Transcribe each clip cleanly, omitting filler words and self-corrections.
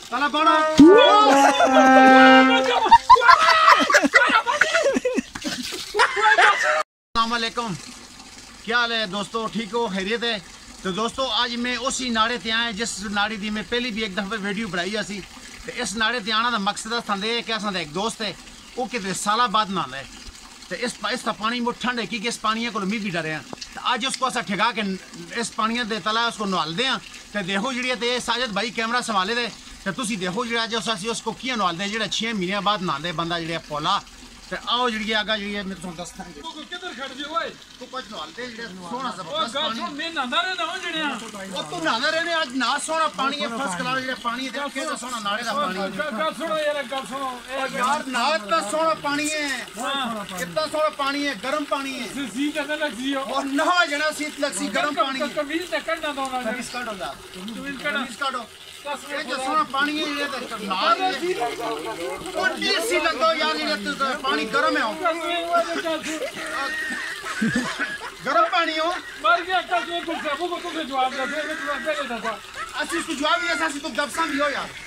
चला पढ़ो। अस्सलामुअलैकुम, क्या हाल है दोस्तों? ठीक हो? खैरियत है? तो दोस्तों आज मैं उसी नाड़े ते आया जिस नाड़ी दी मैं पहली भी एक दफा वीडियो बनाई असी। तो इस नाड़े ते आना दा मकसद था कि असा एक दोस्त है वो कितने साल बाद नहांदा है। तो इसका पानी बहुत ठंड है क्योंकि इस पानी को मैं भी डरे हैं। तो अज उसको असा ठिका के इस पानी के तला उसको नहालते हैं। तो देखो जी साजिद भाई कैमरा संभाले दे। तो तुम देखो जो अस उसको किए नहालते हैं जो 6 महीने बाद नहाते बंदा जो पोला। तो आओ जी आगा जी मैं तुम दसदा किधर खड़ गए ओए तू कुछ नहालते सोना जबरदस्त पानी मैं नहांदा रहना हूं जड़िया ओ तू नहांदा रहने आज ना सोना पानी है फर्स्ट क्लास जो पानी देख के सोना नाले दा पानी गल सुनो यार गल सुनो यार ना इतना सोना पानी है कितना सोना पानी है गर्म पानी है सी कहने लगसी और नहा जना शीत लगसी गर्म पानी कमीज ते कढना दो ना कमीज काटो जा कमीज काटो ये जो सोना पानी है ये तो नाल और सी लगो यार ये पानी गर्म है गर्म पानी हो मर गया कल में कुछ वो को तुझे जवाब दे मैं तुझे पहले दफा असि इसको जवाब दिया था तो गपसा भी हो यार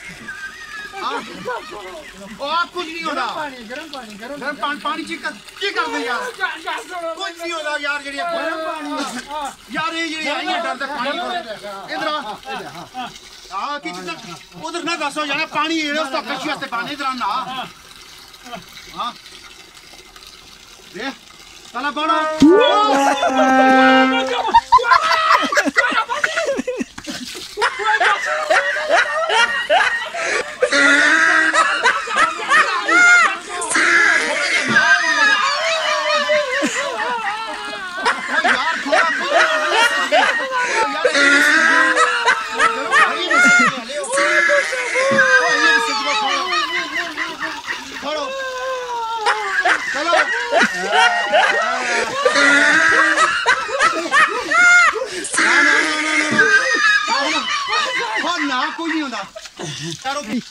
ओ आप कुछ नहीं होता गर्म पानी चिकन की कर दे यार कुछ नहीं होता यार जेडी गर्म पानी यार ये ये डरदा पानी इधर हां कि उधर ना दसो जाना पानी है उसका कच्ची वास्ते पानी इधर ना हां दे चला पढ़ो। ना कोई नहीं होता यारो भी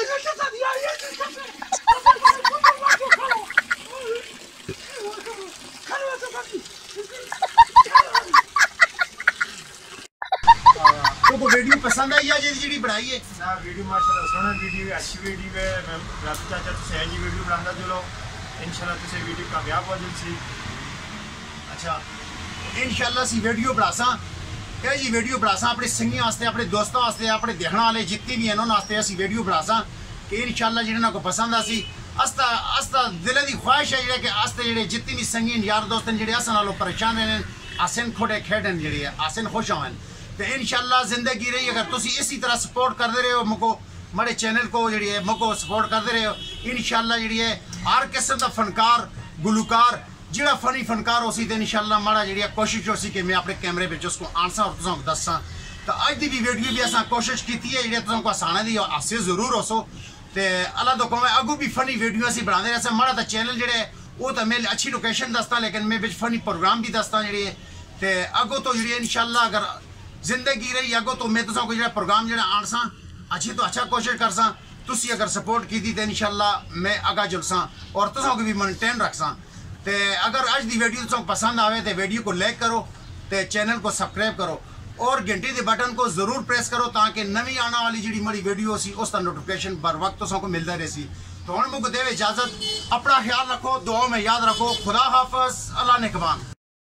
तो वीडियो पसंद आई है जी बनाई है ना वीडियो माशाल्लाह सोहना वीडियो अच्छी वीडियो है। मैं रात चाचा तो सही वीडियो बनाता चलो इंशाल्लाह तुझे वीडियो कामयाब हो जल्दी। अच्छा इंशाल्लाह सी वीडियो बनासा क्या जी वीडियो बनासा अपने संगियों वास्ते अपने दोस्तों वास्ते अपने देखने वाले जितने भी हैं उन्होंने वास्ते असी वीडियो बनासा कि इंशाल्लाह जिन्होंने को पसंद आसी अस्ता अस्ता दिल की ख्वाहिश है कि अस्ते जो जितने भी संगी यार दोस्त हैं जो अस नालों परेशान रहने आसन खोटे खेडन जी आसन खुश होवन। तो इंशाल्लाह जिंदगी रही अगर तुम इसी तरह सपोर्ट करते रहे हो मुको मेरे चैनल को जी मुको सपोर्ट करते रहे हो इंशाल्लाह जी हर किस्म का फनकार गुलकार जिहड़ा फनी फनकार हो सी तो इंशाल्लाह माड़ा जी कोशिश हो सी कि मैं अपने कैमरे में उसको आंसा और तुम दसा। तो अज की भी वीडियो भी असा कोशिश की है जी तुमको हसाने की हासे जरूर हो सो। तो अल्लाह तो कहूँ अगू भी फनी वीडियो असी बनाते रहे माड़ा तो चैनल जो वो तो मैं अच्छी लोकेशन दसता लेकिन मैं बिच फनी प्रोग्राम भी दसता जी। तो अगो तो जी इंशाल्लाह अगर जिंदगी रही अगो तो मैं तुमको जो प्रोग्राम जो आनसा अच्छी तो अच्छा कोशिश करसा तुसी अगर सपोर्ट की थी तो इंशाल्लाह मैं अगा जुलसा और तुमको भी मेनटेन रखसा। तो अगर अज की वीडियो तुमको पसंद आवे तो वीडियो को लाइक करो तो चैनल को सब्सक्राइब करो और घंटी के बटन को जरूर प्रेस करो ताकि नवी आने वाली जी मेरी वीडियो सी उसका नोटिफिकेशन बर वक्त तुमको मिलता रहे। तो हम मुझे देवे इजाजत, अपना ख्याल रखो, दुआ में याद रखो, खुदा हाफिज, अल्लाह निगहबान।